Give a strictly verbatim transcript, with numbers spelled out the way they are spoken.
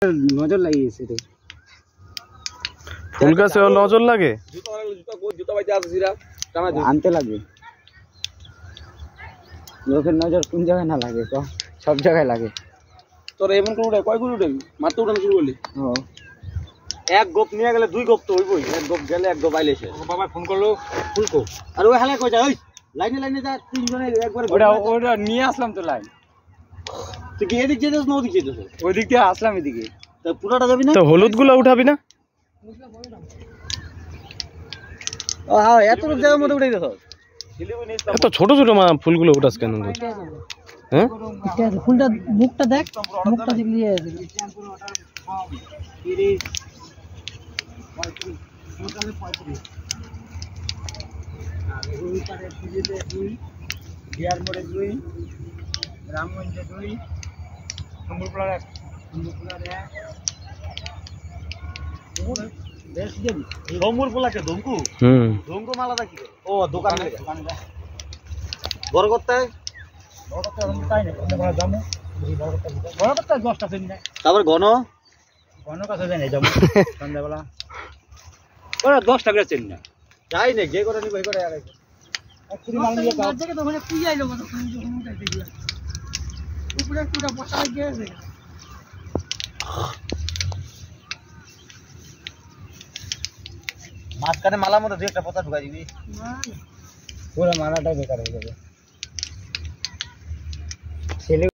নজর লাগিয়েছে রে ফুল গাছে নজর লাগে জুতা জুতা কো জুতা বাইতে আছে জিরা আনতে লাগবে লোকের নজর কোন জায়গায় না লাগে তো সব জায়গায় লাগে তোর এমন করে উঠে কয় করে উঠে মাত্র উঠানো শুরু করলি ও এক গোপ নিয়ে গেলে দুই গোপ তো হইবই এক গোপ গেলে এক গোপ আইলেছে বাবা ফোন করলো ফুলকো আর ওই হালে কই যা ওই লাইনে লাইনে যা তিনজনে একবার ওটা ওটা নিয়ে আসলাম তো লাইন তুই কি এদিক যেতেছ না ওদিক যেতেছ ওই দিক দিয়ে আসলাম এদিকে তা পুরাটা যাবি না তো হলুদ গুলো উঠাবি না ও হ্যাঁ এত জায়গার মধ্যে উঠাই দেছ এত ছোট ছোট মা ফুলগুলো উঠাস কেন হ্যাঁ ফুলটা মুখটা দেখ মুখটা দেখলি রামগঞ্জে দুই সম্বলপুর এক সম্বলপুর এক সম্বুর পোলাকে ধমকু হুম ধমকু মালাটা কি ও দোকান বড় করতে বড় করতে তাই না বড় দাম বড় করতে দশটা চেন না তারপর ঘন ঘন কাছে যাই না যাবো সন্ধ্যাবেলা ওরা দশটা করে চেন না যাই না যে করে নিব এই করে আর কুড়ি মাল নিয়ে কাজ থেকে তো মানে পুই আইলো কত উপরে পুরো বসা গিয়েছে মাঝখানে মালা মতো দুই একটা পচা ঢুকাই দিবি পুরো মালাটাই বেকার হয়ে যাবে ছেলে